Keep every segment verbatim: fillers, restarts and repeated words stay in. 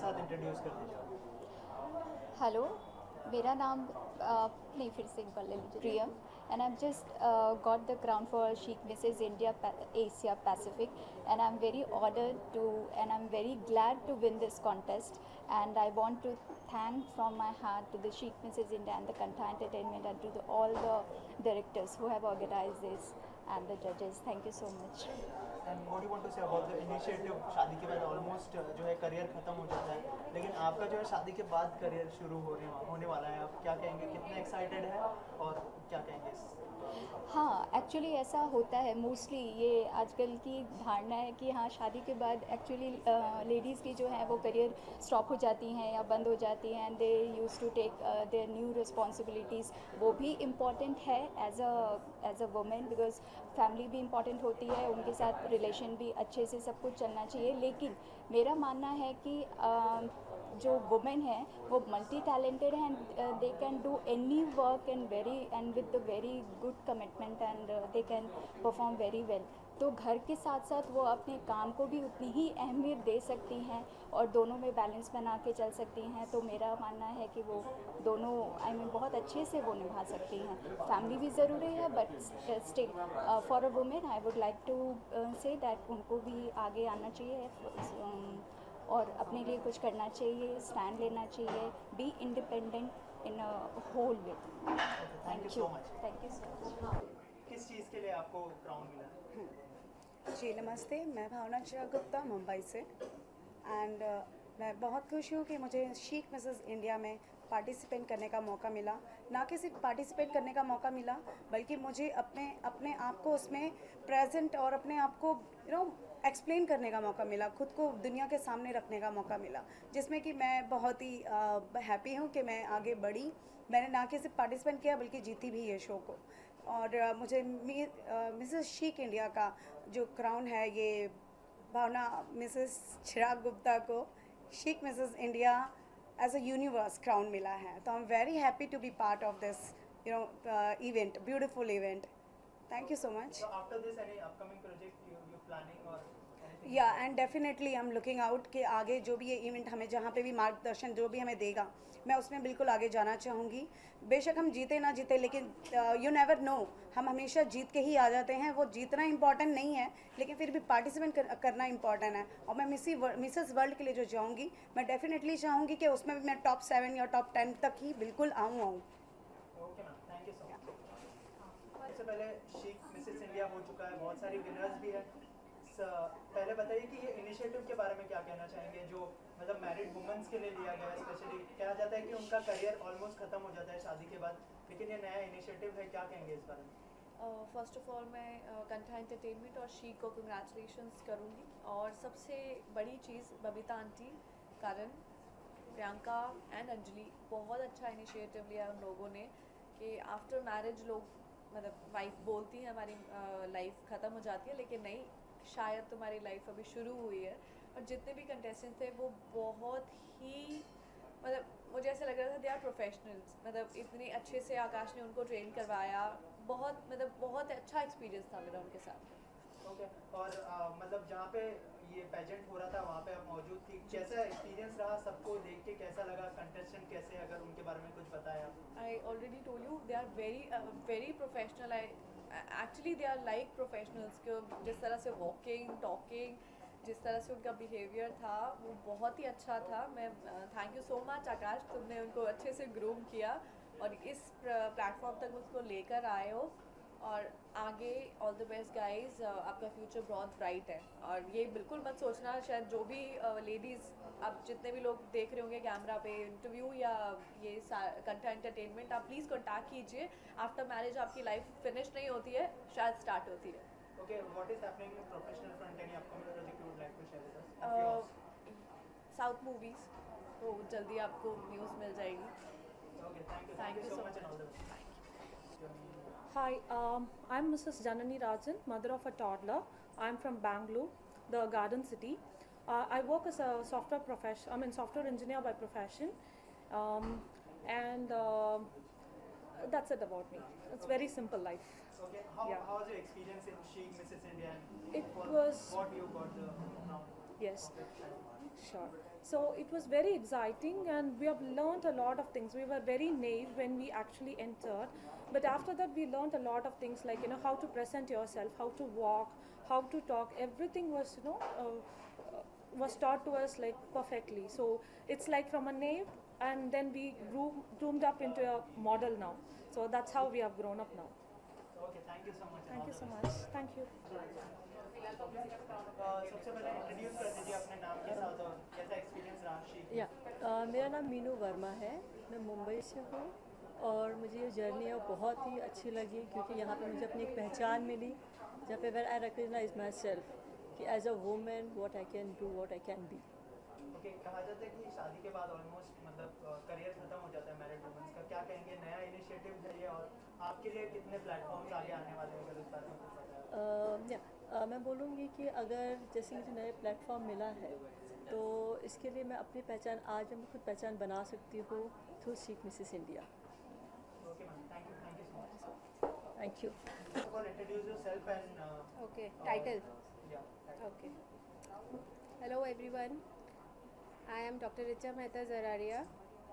साथ इंट्रोड्यूस कर दीजिए। हेलो, मेरा नाम uh, नहीं फिर से एक बार ले लीजिए Priyam and I just got the crown for chic Mrs India Asia Pacific and I am very honoured to and I am very glad to win this contest, and I want to thank from my heart to the Chic Missus India and the Kantha Entertainment and to the, all the directors who have organized this and the judges. Thank you so much. And what you want to say about the initiative? शादी के बाद almost जो है career खत्म हो जाता है, लेकिन आपका जो है शादी के बाद करियर शुरू होने होने वाला है। आप क्या कहेंगे, कितने एक्साइटेड है और क्या कहेंगे इस? हाँ, एक्चुअली ऐसा होता है मोस्टली। ये आजकल की धारणा है कि हाँ, शादी के बाद एक्चुअली लेडीज़ की जो है वो करियर स्टॉप हो जाती हैं या बंद हो जाती हैं and they use to take their new responsibilities. वो भी इम्पॉर्टेंट है as a as a women, because family भी इम्पॉर्टेंट होती है, उनके साथ रिलेशन भी अच्छे से सब कुछ चलना चाहिए। लेकिन मेरा मानना है कि uh, जो वुमेन है वो मल्टी टैलेंटेड हैं and they can do any work and very and with the very good commitment and they can perform very well. तो घर के साथ साथ वो अपने काम को भी उतनी ही अहमियत दे सकती हैं और दोनों में बैलेंस बना के चल सकती हैं। तो मेरा मानना है कि वो दोनों आई मीन बहुत अच्छे से वो निभा सकती हैं। फैमिली भी ज़रूरी है but still for a women I would like to say that उनको भी आगे आना चाहिए और अपने लिए कुछ करना चाहिए, स्टैंड लेना चाहिए, be independent in a whole way. Thank you so much. Thank you so much. किस चीज़ के लिए आपको क्राउन मिला? जी नमस्ते, मैं भावना चिराग गुप्ता मुंबई से एंड uh, मैं बहुत खुश हूँ कि मुझे शीक मिसेस इंडिया में पार्टिसिपेट करने का मौका मिला। ना कि सिर्फ पार्टिसिपेट करने का मौका मिला बल्कि मुझे अपने अपने आप को उसमें प्रेजेंट और अपने आप को यू नो एक्सप्लेन करने का मौका मिला, खुद को दुनिया के सामने रखने का मौका मिला, जिसमें कि मैं बहुत ही हैप्पी हूँ कि मैं आगे बढ़ी। मैंने ना कि सिर्फ पार्टिसिपेट किया बल्कि जीती भी ये शो को। और uh, मुझे मिसेस शीक इंडिया का जो क्राउन है ये भावना मिसेस चिराग गुप्ता को शीक Mrs India as a universe crown मिला है। तो I am very happy to be part of this you know event, beautiful event. Thank you so much. So after this, any upcoming project you you planning or anything? या and definitely I am looking out कि आगे जो भी ये event हमें जहाँ पे भी मार्गदर्शन जो भी हमें देगा मैं उसमें बिल्कुल आगे जाना चाहूँगी। बेशक हम जीते ना जीते लेकिन यू नेवर नो, हम हमेशा जीत के ही आ जाते हैं। वो जीतना इम्पॉर्टेंट नहीं है लेकिन फिर भी पार्टिसिपेट कर, करना इम्पॉर्टेंट है। और मैं मिसी मिसेस वर्ल्ड के लिए जो जाऊँगी मैं डेफिनेटली चाहूँगी कि उसमें भी मैं टॉप सेवन या टॉप टेन तक ही बिल्कुल आऊँ आऊँ okay ma'am, thank you so much. इससे पहले शीक मिसेस इंडिया हो चुका है, बहुत सारी विनर्स भी है। पहले बताइए कि ये इनिशिएटिव के बारे में क्या कहना चाहेंगे, जो मतलब मैरिड वुमेन्स के लिए लिया गया है। स्पेशली कहा जाता है कि उनका करियर ऑलमोस्ट खत्म हो जाता है शादी के बाद, लेकिन ये नया इनिशिएटिव है, क्या कहेंगे इस बारे में? फर्स्ट ऑफ ऑल मैं कंठा एंटरटेनमेंट और शी को कंग्रेचुलेशंस करूँगी। और सबसे बड़ी चीज़ बबीता आंटी, करण, प्रियंका एंड अंजलि, बहुत अच्छा इनिशिएटिव लिया उन लोगों ने कि आफ्टर मैरिज लोग मतलब वाइफ बोलती है हमारी लाइफ ख़त्म हो जाती है, लेकिन नहीं, शायद तुम्हारी लाइफ अभी शुरू हुई है। और जितने भी कंटेस्टेंट थे वो बहुत ही मतलब मुझे ऐसा लग रहा था दे आर प्रोफेशनल्स। मतलब इतनी अच्छे से आकाश ने उनको ट्रेन करवाया, बहुत मतलब बहुत अच्छा एक्सपीरियंस था मेरा उनके साथ। Okay okay. और आ, मतलब जहाँ पे ये पेजेंट हो रहा था वहाँ पे आप मौजूद थी, कैसा एक्सपीरियंस रहा? सबको देख के कैसा लगा? कंटेस्टेंट कैसे, अगर उनके बारे में कुछ बताया? I already told you they are very very professional. I actually they are like professionals के जिस तरह से वॉकिंग टॉकिंग, जिस तरह से उनका बिहेवियर था वो बहुत ही अच्छा था। मैं thank you so much Akash, तुमने उनको अच्छे से ग्रूम किया और इस प्लेटफॉर्म तक उसको लेकर आए हो। और आगे ऑल द बेस्ट गाइज, आपका फ्यूचर बहुत ब्राइट है। और ये बिल्कुल मत सोचना, शायद जो भी लेडीज़ uh, आप जितने भी लोग देख रहे होंगे कैमरा पे इंटरव्यू या ये कंठा एंटरटेनमेंट, आप प्लीज़ कॉन्टैक्ट कीजिए। आफ्टर मैरिज आपकी लाइफ फिनिश नहीं होती है, शायद स्टार्ट होती है। Okay, what is happening in professional front? Any upcoming project you would like to share with us? South movies तो जल्दी आपको न्यूज़ मिल जाएगी। Okay, thank you thank you so much and all the best. Hi, um, I'm Missus Janani Rajan, mother of a toddler. I'm from Bangalore, the Garden City. Uh, I work as a software profession. I'm a software engineer by profession, um, and uh, that's it about me. It's very simple life. Okay, how, Yeah. how was your experience in Chic Missus India? And It for was- what you got the crown? Yes. Sure. So it was very exciting, and we have learned a lot of things. We were very naive when we actually entered, but after that, we learned a lot of things, like you know how to present yourself, how to walk, how to talk. Everything was you know uh, uh, was taught to us like perfectly. So it's like from a naive, and then we grew groomed up into a model now. So that's how we have grown up now. Okay, thank you so much. Thank you so much. Thank you. सबसे पहले introduce कर दीजिए अपने नाम के साथ और कैसा एक्सपीरियंस रहा शीख। या अ, मेरा नाम मीनू वर्मा है, मैं मुंबई से हूँ और मुझे ये जर्नी है बहुत ही अच्छी लगी क्योंकि यहाँ पे मुझे अपनी एक पहचान मिली जहाँ पे where I recognise myself कि as a women what I can do, what I can be. Okay, कहा जाता है कि शादी के बाद ऑलमोस्ट मतलब करियर खत्म हो जाता है मैरिड वुमेन्स का, क्या कहेंगे? नया इनिशिएटिव है ये और आपके लिए कितने प्लेटफॉर्म्स आगे आने वाले हैं, अगर उस बारे में कुछ पता है? या अ, मैं बोलूँगी कि अगर जैसे मुझे नए प्लेटफॉर्म मिला है तो इसके लिए मैं अपनी पहचान आज मैं खुद पहचान बना सकती हूँ थ्रू शीख Mrs India. Okay ma'am, thank you thank you so much. Thank you. First of all introduce yourself and Okay, title. या Okay. Hello everyone. I am Doctor Richa Mehta Zararia.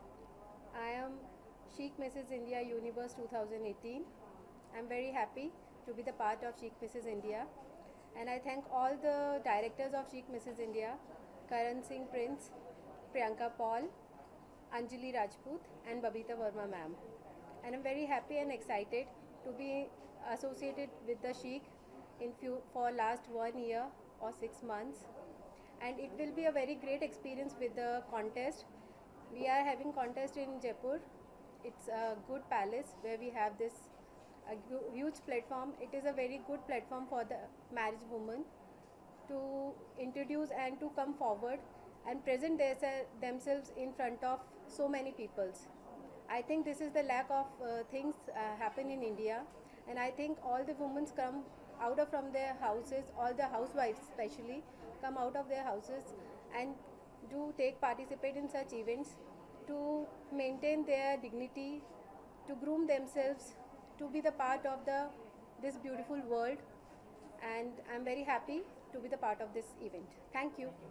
I am Chic Missus India Universe twenty eighteen. I am very happy to be the part of Chic Missus India, and I thank all the directors of Chic Missus India, Karan Singh Prince, Priyanka Paul, Anjali Rajput, and Babita Verma ma'am. And I'm very happy and excited to be associated with the Chic in few for last one year or six months, and it will be a very great experience with the contest. We are having contest in Jaipur. It's a good palace where we have this a hu- huge platform. It is a very good platform for the married woman to introduce and to come forward and present their, themselves in front of so many peoples. I think this is the lack of uh, things uh, happen in India, and I think all the women come out of from their houses, all the housewives especially come out of their houses and do take participate in such events to maintain their dignity, to groom themselves, to be the part of the this beautiful world, and I'm very happy to be the part of this event. Thank you.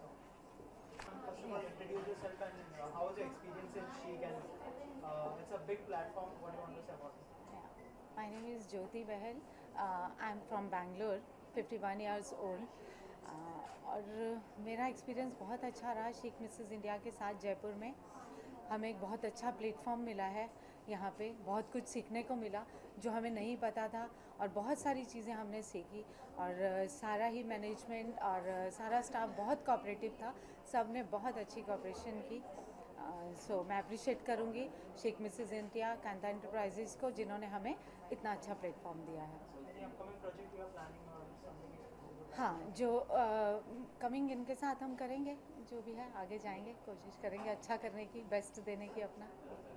First of all, introduce yourself and uh, how was your experience in Chic, and uh, it's a big platform. What do you want to say about it? My name is Jyoti Bahal. Uh, I'm from Bangalore, fifty-one years old. Uh, और मेरा experience बहुत अच्छा रहा chic Mrs India के साथ जयपुर में। हमें एक बहुत अच्छा प्लेटफॉर्म मिला है, यहाँ पे बहुत कुछ सीखने को मिला जो हमें नहीं पता था, और बहुत सारी चीज़ें हमने सीखी, और सारा ही मैनेजमेंट और सारा स्टाफ बहुत कोऑपरेटिव था, सब ने बहुत अच्छी कोऑपरेशन की। सो uh, so, मैं अप्रिशिएट करूँगी शीक मिसेस इंडिया कांता एंटरप्राइजेज़ को जिन्होंने हमें इतना अच्छा प्लेटफॉर्म दिया है। Any upcoming project you are planning or something? हाँ, जो कमिंग uh, इनके साथ हम करेंगे, जो भी है आगे जाएंगे, कोशिश करेंगे अच्छा करने की, बेस्ट देने की अपना।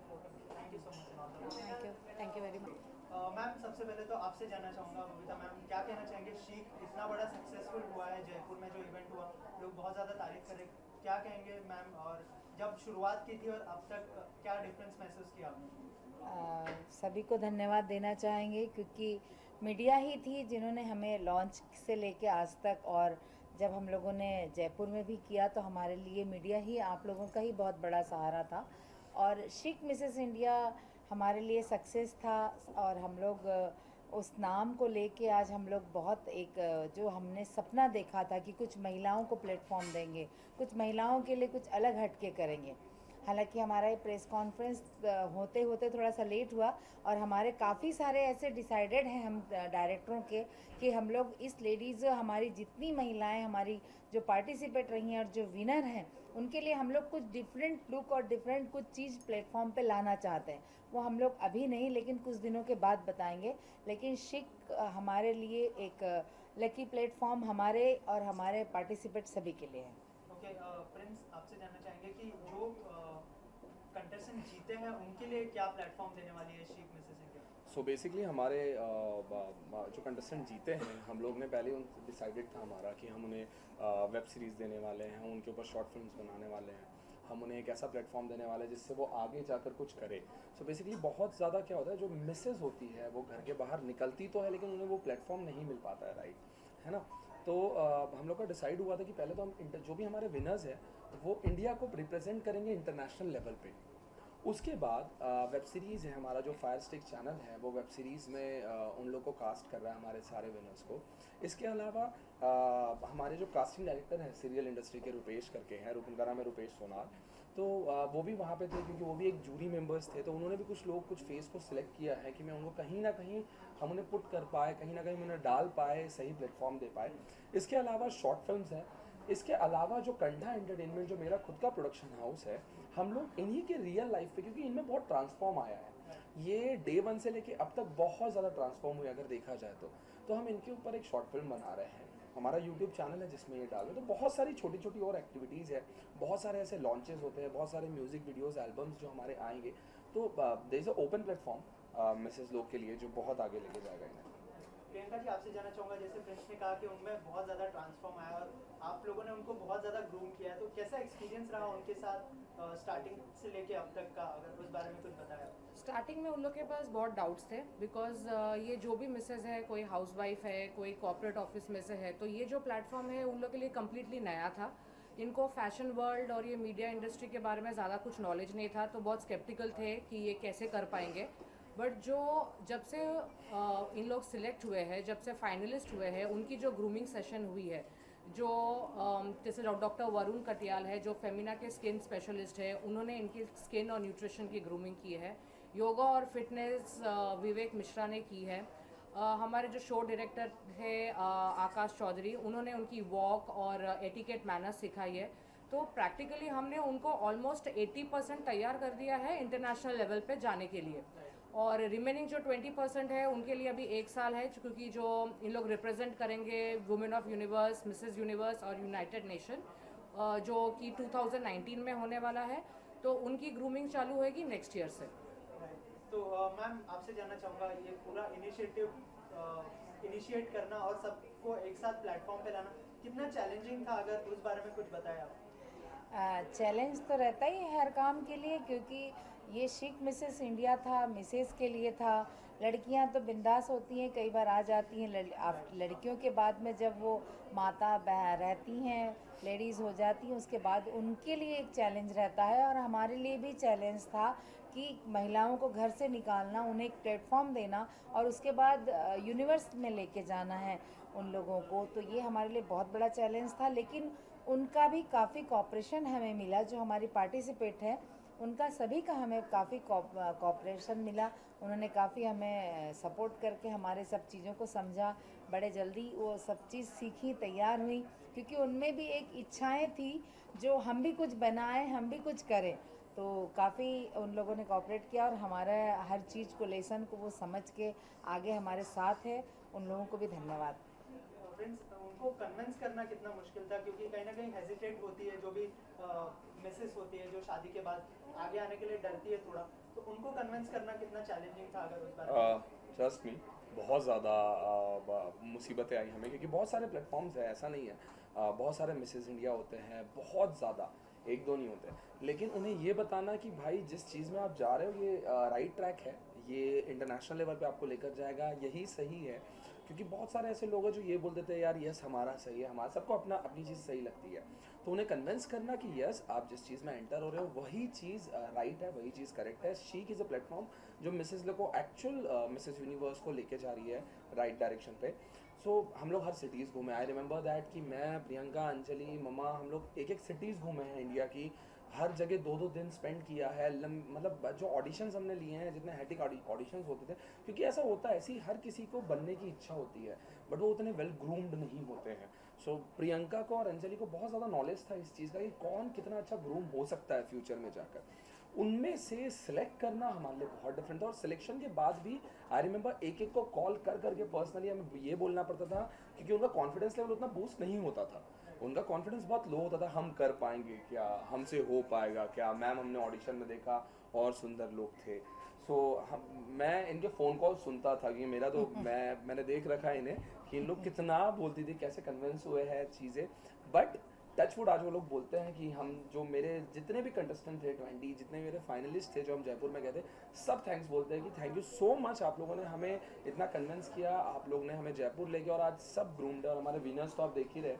Thank you so much and all the best. Thank you thank you very much. Ma'am, सबसे पहले तो आपसे जानना चाहूँगा, बबीता मैम क्या कहना चाहेंगे? शीक इतना बड़ा सक्सेसफुल हुआ है, जयपुर में जो इवेंट हुआ लोग बहुत ज़्यादा तारीफ करें, क्या कहेंगे मैम? और जब शुरुआत की थी और अब तक क्या डिफरेंस महसूस किया आपने? आ, सभी को धन्यवाद देना चाहेंगे क्योंकि मीडिया ही थी जिन्होंने हमें लॉन्च से लेके आज तक, और जब हम लोगों ने जयपुर में भी किया तो हमारे लिए मीडिया ही, आप लोगों का ही बहुत बड़ा सहारा था। और शीक मिसेस इंडिया हमारे लिए सक्सेस था, और हम लोग उस नाम को लेके आज हम लोग बहुत एक जो हमने सपना देखा था कि कुछ महिलाओं को प्लेटफॉर्म देंगे, कुछ महिलाओं के लिए कुछ अलग हटके करेंगे। हालांकि हमारा ये प्रेस कॉन्फ्रेंस होते होते थोड़ा सा लेट हुआ, और हमारे काफ़ी सारे ऐसे डिसाइडेड हैं हम डायरेक्टरों के कि हम लोग इस लेडीज़, हमारी जितनी महिलाएं हमारी जो पार्टिसिपेट रही हैं और जो विनर हैं, उनके लिए हम लोग कुछ डिफरेंट लुक और डिफरेंट कुछ चीज़ प्लेटफॉर्म पे लाना चाहते हैं। वो हम लोग अभी नहीं, लेकिन कुछ दिनों के बाद बताएंगे। लेकिन शिक हमारे लिए एक लकी प्लेटफॉर्म हमारे और हमारे पार्टिसिपेट सभी के लिए है। ओके, प्रिंस आपसे जानना चाहेंगे कि जो कंटेस्टेंट जीते हैं उनके लिए क्या प्लेटफॉर्म देने वाली है शीक मिसेस इंडिया? सो बेसिकली हमारे जो कंटेस्टेंट जीते हैं, हम लोग ने पहले उन डिसाइडेड था हमारा कि हम उन्हें वेब सीरीज़ देने वाले हैं, हम उनके ऊपर शॉर्ट फिल्म्स बनाने वाले हैं, हम उन्हें एक ऐसा प्लेटफॉर्म देने वाले हैं जिससे वो आगे जाकर कुछ करे। सो so बेसिकली बहुत ज़्यादा क्या होता है, जो मिसेस होती है वो घर के बाहर निकलती तो है लेकिन उन्हें वो प्लेटफॉर्म नहीं मिल पाता है, राइट है ना? तो uh, हम लोग का डिसाइड हुआ था कि पहले तो हम इंटर जो भी हमारे विनर्स हैं वो इंडिया को रिप्रेजेंट करेंगे इंटरनेशनल लेवल पे। उसके बाद वेब सीरीज़ है हमारा जो फायर स्टिक चैनल है, वो वेब सीरीज़ में uh, उन लोग को कास्ट कर रहा है हमारे सारे विनर्स को। इसके अलावा uh, हमारे जो कास्टिंग डायरेक्टर हैं सीरियल इंडस्ट्री के रुपेश करके हैं, उनका नाम है रुपेश सोनार, तो uh, वो भी वहाँ पे थे क्योंकि वो भी एक जूरी मेंबर्स थे। तो उन्होंने भी कुछ लोग कुछ फेस को सिलेक्ट किया है कि मैं उनको कहीं ना कहीं हम उन्हें पुट कर पाए, कहीं ना कहीं उन्हें डाल पाए, सही प्लेटफॉर्म दे पाए। इसके अलावा शॉर्ट फिल्म्स हैं, इसके अलावा जो कंधा एंटरटेनमेंट जो मेरा खुद का प्रोडक्शन हाउस है, हम लोग इन्हीं के रियल लाइफ पे, क्योंकि इनमें बहुत ट्रांसफॉर्म आया है, ये डे वन से लेके अब तक बहुत ज़्यादा ट्रांसफॉर्म हुए अगर देखा जाए तो तो हम इनके ऊपर एक शॉर्ट फिल्म बना रहे हैं। हमारा यूट्यूब चैनल है जिसमें ये डालो, तो बहुत सारी छोटी छोटी और एक्टिविटीज़ है, बहुत सारे ऐसे लॉन्चेस होते हैं, बहुत सारे म्यूज़िक वीडियोज़ एल्बम्स जो हमारे आएंगे। तो there is a open platform Mrs लोग के लिए जो बहुत आगे लेके जाएगा इन्हें। प्रियंका जी, आपसे जानना चाहूँगा, जैसे प्रिंस ने कहा कि उनमें बहुत ज़्यादा ट्रांसफॉर्म आया और आप लोगों ने उनको बहुत ज़्यादा ग्रूम किया है, तो कैसा एक्सपीरियंस रहा उनके साथ स्टार्टिंग से लेके अब तक का, अगर उस बारे में कुछ बताया? स्टार्टिंग में उन लोग के पास बहुत डाउट्स थे बिकॉज ये जो भी मिसेज है, कोई हाउसवाइफ है, कोई कॉर्पोरेट ऑफिस में से है, तो ये जो प्लेटफॉर्म है उन लोग के लिए कम्प्लीटली नया था। इनको फैशन वर्ल्ड और ये मीडिया इंडस्ट्री के बारे में ज़्यादा कुछ नॉलेज नहीं था, तो बहुत स्केप्टिकल थे कि ये कैसे कर पाएंगे। बट जो जब से आ, इन लोग सिलेक्ट हुए हैं, जब से फाइनलिस्ट हुए हैं, उनकी जो ग्रूमिंग सेशन हुई है, जो जैसे डॉक्टर वरुण कटियाल है जो फेमिना के स्किन स्पेशलिस्ट है, उन्होंने इनकी स्किन और न्यूट्रिशन की ग्रूमिंग की है। योगा और फिटनेस विवेक मिश्रा ने की है। आ, हमारे जो शो डायरेक्टर है आ, आकाश चौधरी, उन्होंने उनकी वॉक और एटिकेट मैनर्स सिखाई है। तो प्रैक्टिकली हमने उनको ऑलमोस्ट अस्सी परसेंट तैयार कर दिया है इंटरनेशनल लेवल पे जाने के लिए, और रिमेनिंग जो बीस परसेंट है उनके लिए अभी एक साल है, क्योंकि जो इन लोग रिप्रेजेंट करेंगे women of universe, Mrs universe और यूनाइटेड नेशन, जो कि दो हज़ार उन्नीस में होने वाला है, तो उनकी ग्रूमिंग चालू होएगी नेक्स्ट ईयर से। तो मैम, आपसे जानना चाहूँगा, ये पूरा इनिशिएटिव इनिशिएट करना और सबको एक साथ प्लेटफॉर्म पे लाना कितना चैलेंजिंग था, अगर उस बारे में कुछ बताया आप? चैलेंज तो रहता ही है हर काम के लिए, क्योंकि ये शिक मिसेस इंडिया था, मिसेस के लिए था। लड़कियां तो बिंदास होती हैं, कई बार आ जाती हैं, लड़, लड़कियों के बाद में जब वो माता बह रहती हैं, लेडीज़ हो जाती हैं, उसके बाद उनके लिए एक चैलेंज रहता है। और हमारे लिए भी चैलेंज था कि महिलाओं को घर से निकालना, उन्हें एक प्लेटफॉर्म देना और उसके बाद यूनिवर्स में लेके जाना है उन लोगों को। तो ये हमारे लिए बहुत बड़ा चैलेंज था, लेकिन उनका भी काफ़ी कॉपरेशन हमें मिला। जो हमारी पार्टिसिपेट है उनका सभी का हमें काफ़ी कॉपरेशन मिला। उन्होंने काफ़ी हमें सपोर्ट करके हमारे सब चीज़ों को समझा, बड़े जल्दी वो सब चीज़ सीखी, तैयार हुई, क्योंकि उनमें भी एक इच्छाएं थी जो हम भी कुछ बनाएं, हम भी कुछ करें। तो काफ़ी उन लोगों ने कॉपरेट किया और हमारा हर चीज़ को, लेसन को वो समझ के आगे हमारे साथ है। उन लोगों को भी धन्यवाद। फ्रेंड्स, उनको कन्विंस करना कितना मुश्किल था, क्योंकि कहीं ना कहीं हेजिटेट होती है, जो भी मिसेस होती है जो शादी के बाद आगे आने के लिए डरती है थोड़ा, तो उनको कन्विंस करना कितना चैलेंजिंग था, अगर उस बारे में? ट्रस्ट मी, बहुत ज़्यादा मुसीबतें आई हमें, क्योंकि बहुत सारे प्लेटफॉर्म्स हैं, ऐसा नहीं है। uh, बहुत सारे मिसेस इंडिया होते हैं, बहुत ज़्यादा, एक दो नहीं होते। लेकिन उन्हें ये बताना कि भाई जिस चीज़ में आप जा रहे हो ये राइट ट्रैक है, ये इंटरनेशनल लेवल पे आपको लेकर जाएगा, यही सही है। क्योंकि बहुत सारे ऐसे लोग हैं जो ये बोल देते हैं यार यस हमारा सही है, हमारा, सबको अपना अपनी चीज़ सही लगती है। तो उन्हें कन्विंस करना कि यस आप जिस चीज़ में एंटर हो रहे हो वही चीज़ राइट है, वही चीज़ करेक्ट है। शीक इज़ अ प्लेटफॉर्म जो मिसेस लोग को एक्चुअल मिसेस यूनिवर्स को लेके जा रही है राइट डायरेक्शन पे। सो so, हम लोग हर सिटीज़ घूमे। आई रिमेंबर दैट कि मैं, प्रियंका, अंजलि, ममा, हम लोग एक एक सिटीज़ घूमे हैं इंडिया की, हर जगह दो दो दिन स्पेंड किया है। मतलब जो ऑडिशंस हमने लिए हैं, जितने हैटिक ऑडिशंस होते थे, क्योंकि ऐसा होता है, ऐसी हर किसी को बनने की इच्छा होती है, बट वो उतने वेल ग्रूम्ड नहीं होते हैं। सो so, प्रियंका को और अंजलि को बहुत ज़्यादा नॉलेज था इस चीज़ का कि कौन कितना अच्छा ग्रूम हो सकता है फ्यूचर में जाकर। उनमें से सिलेक्ट करना हमारे लिए बहुत डिफरेंट था। और सिलेक्शन के बाद भी आई रिमेंबर एक एक को कॉल कर करके पर्सनली हमें ये बोलना पड़ता था, क्योंकि उनका कॉन्फिडेंस लेवल उतना बूस्ट नहीं होता था, उनका कॉन्फिडेंस बहुत लो होता था। हम कर पाएंगे क्या, हमसे हो पाएगा क्या, मैम हमने ऑडिशन में देखा और सुंदर लोग थे। सो so, हम मैं इनके फ़ोन कॉल सुनता था कि मेरा तो मैं मैंने देख रखा है इन्हें कि इन लोग कितना बोलती थी, कैसे कन्विंस हुए हैं चीज़ें। बट टचवुड आज वो लोग बोलते हैं कि हम जो मेरे जितने भी कंटेस्टेंट थे ट्वेंटी जितने मेरे फाइनलिस्ट थे जो हम जयपुर में गए थे, सब थैंक्स बोलते हैं कि थैंक यू सो मच, आप लोगों ने हमें इतना कन्विंस किया, आप लोग ने हमें जयपुर लेके, और आज सब ग्रूम्ड और हमारे विनर्स तो आप देख ही रहे।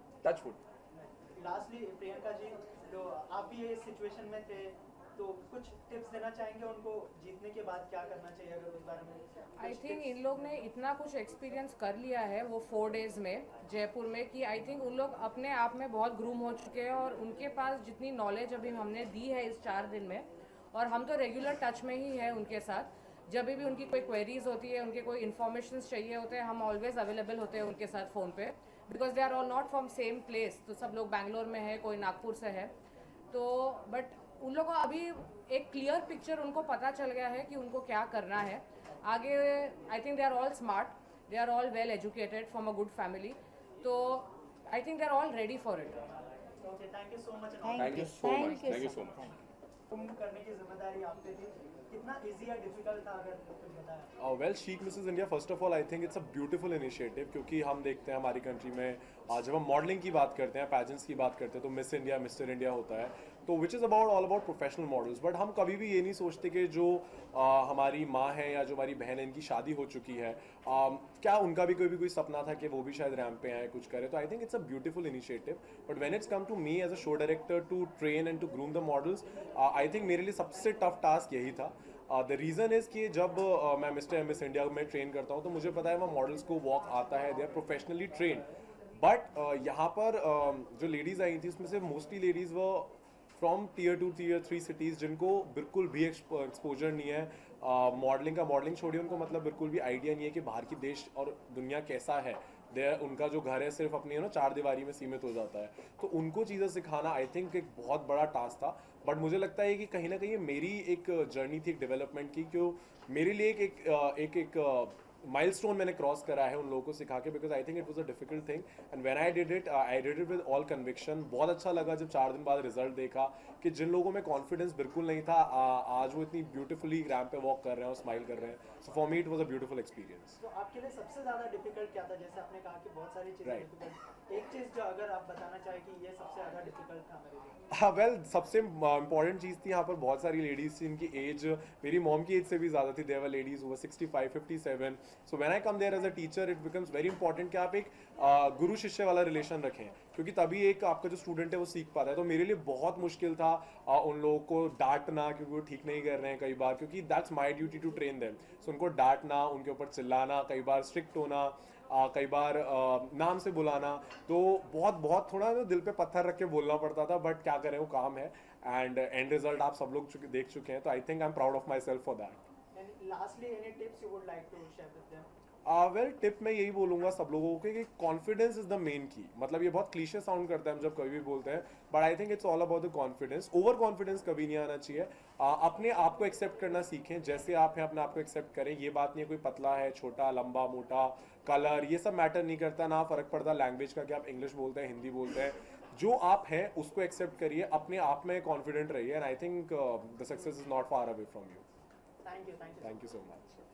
टचवुड। लास्टली प्रियंका जी, तो आप भी ये सिचुएशन में थे, तो कुछ टिप्स देना चाहेंगे उनको जीतने के बाद क्या करना चाहिए, अगर उस बारे में? आई थिंक इन लोग ने इतना कुछ एक्सपीरियंस कर लिया है वो फोर डेज में जयपुर में कि आई थिंक उन लोग अपने आप में बहुत ग्रूम हो चुके हैं, और उनके पास जितनी नॉलेज अभी हमने दी है इस चार दिन में, और हम तो रेगुलर टच में ही है उनके साथ, जब भी उनकी कोई क्वेरीज होती है, उनके कोई इन्फॉर्मेशन चाहिए होते हैं, हम ऑलवेज अवेलेबल होते हैं उनके साथ फ़ोन पे, because they are all not from same place. तो सब लोग बैंगलोर में है, कोई नागपुर से है, तो बट उन लोगों को अभी एक क्लियर पिक्चर उनको पता चल गया है कि उनको क्या करना है आगे। I think they are all smart, they are all well educated from a good family, तो I think they are all ready for it. Okay, thank you so much. Thank you so much, thank you so much. तुम करने की जिम्मेदारी आप पे थी, कितना easy या डिफिकल्ट था, अगर कुछ बताया? वेल, शीक Mrs India, first of all I think it's a beautiful initiative, क्योंकि हम देखते हैं हमारी कंट्री में uh, जब हम मॉडलिंग की बात करते हैं, पैजेंट्स की बात करते हैं, तो मिस इंडिया, मिस्टर इंडिया होता है, तो which is about all about professional models. But हम कभी भी ये नहीं सोचते कि जो uh, हमारी माँ है या जो हमारी बहन है, इनकी शादी हो चुकी है, uh, क्या उनका भी कोई भी कोई सपना था कि वो भी शायद रैम्प पे आए, कुछ करे। तो I think it's a beautiful initiative, but when it's come to me as a show director to train and to groom the models, I think मेरे लिए सबसे टफ टास्क यही था। द रीज़न इज़ कि जब uh, मैं mister M Miss India में train करता हूँ, तो मुझे पता है वहाँ मॉडल्स को वॉक आता है, they are professionally train. But यहाँ पर uh, जो लेडीज़ आई थी उसमें से मोस्टली लेडीज़ वो from tier two tier three cities, जिनको बिल्कुल भी एक्सपोजर नहीं है मॉडलिंग uh, का। मॉडलिंग छोड़िए, उनको मतलब बिल्कुल भी आइडिया नहीं है कि बाहर की देश और दुनिया कैसा है। दे उनका जो घर है सिर्फ अपनी है ना चार दीवारी में सीमित हो जाता है, तो उनको चीज़ें सिखाना आई थिंक एक बहुत बड़ा टास्क था। बट मुझे लगता है कि कहीं ना कहीं मेरी एक जर्नी थी एक डेवलपमेंट की, क्यों मेरे लिए एक एक एक, एक माइलस्टोन मैंने क्रॉस करा है उन लोगों को सिखा के, because I think it was a difficult thing and when I did it I did it with all conviction. बहुत अच्छा लगा जब चार दिन बाद रिजल्ट देखा कि जिन लोगों में कॉन्फिडेंस बिल्कुल नहीं था, आ, आज वो इतनी ब्यूटीफुली रैम्प पे वॉक कर रहे हैं और स्माइल कर रहे हैं। So for me it was a beautiful experience. तो आपके लिए सबसे ज़्यादा डिफिकल्ट क्या था? जैसे आपने कहा कि बहुत सारी चीज़ें डिफिकल्ट, एक चीज़ जो अगर आप बताना चाहें कि ये सबसे ज़्यादा डिफिकल्ट था मेरे लिए? हाँ, वेल सबसे इंपॉर्टेंट चीज़ थी यहाँ पर बहुत सारी लेडीज़ थी, इनकी एज मेरी मॉम की एज से भी ज़्यादा थी। देयर वर लेडीज़ हुआ sixty five fifty seven. So when I come there as a teacher, it becomes very important कि आप एक uh, गुरु शिष्य वाला रिलेशन रखें, क्योंकि तभी एक आपका जो स्टूडेंट है वो सीख पाता है। तो मेरे लिए बहुत मुश्किल था uh, उन लोगों को डांटना, क्योंकि वो ठीक नहीं कर रहे हैं कई बार, क्योंकि that's my duty to train them. So उनको डांटना, उनके ऊपर चिल्लाना, कई बार स्ट्रिक्ट होना, Uh, कई बार uh, नाम से बुलाना, तो बहुत बहुत थोड़ा ना दिल पे पत्थर रख के बोलना पड़ता था। बट क्या करें, वो काम है, एंड एंड रिजल्ट आप सब लोग देख चुके हैं, तो I think I am proud of myself for that. And lastly any tips you would like to share with them? Well, tip मैं यही बोलूँगा सब लोगों को कि कॉन्फिडेंस इज द मेन की। मतलब ये बहुत क्लीशे साउंड करता है हम जब कभी भी बोलते हैं, but I think it's all about the confidence. Over confidence कभी नहीं आना चाहिए। uh, अपने आप को एक्सेप्ट करना सीखें, जैसे आप हैं अपने आप को एक्सेप्ट करें। ये बात नहीं है कोई पतला है, छोटा, लंबा, मोटा, कलर, ये सब मैटर नहीं करता, ना फ़र्क पड़ता लैंग्वेज का कि आप इंग्लिश बोलते हैं, हिंदी बोलते हैं। जो आप हैं उसको एक्सेप्ट करिए, अपने आप में कॉन्फिडेंट रहिए, and I think the success is not far away from you. Thank you, thank you, thank you so much.